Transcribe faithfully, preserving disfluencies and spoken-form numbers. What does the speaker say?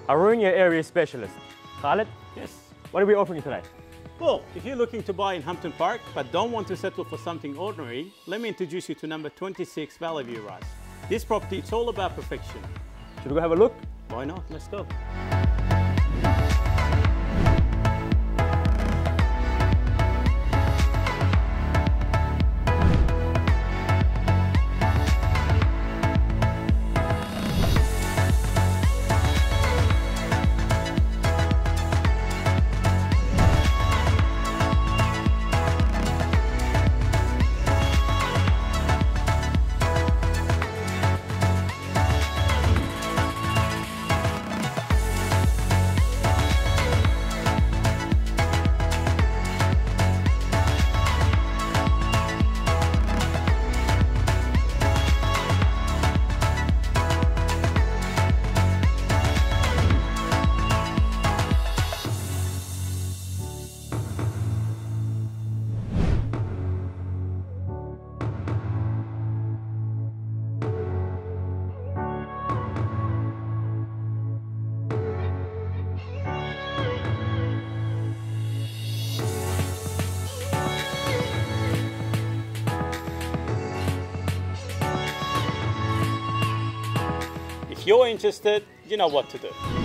a ruin your area specialist. Khaled, Yes. what are we offering today? Well, if you're looking to buy in Hampton Park but don't want to settle for something ordinary, let me introduce you to number twenty-six Valley View Rise. This property, it's all about perfection. Should we go have a look? Why not? Let's go. If you're interested, you know what to do.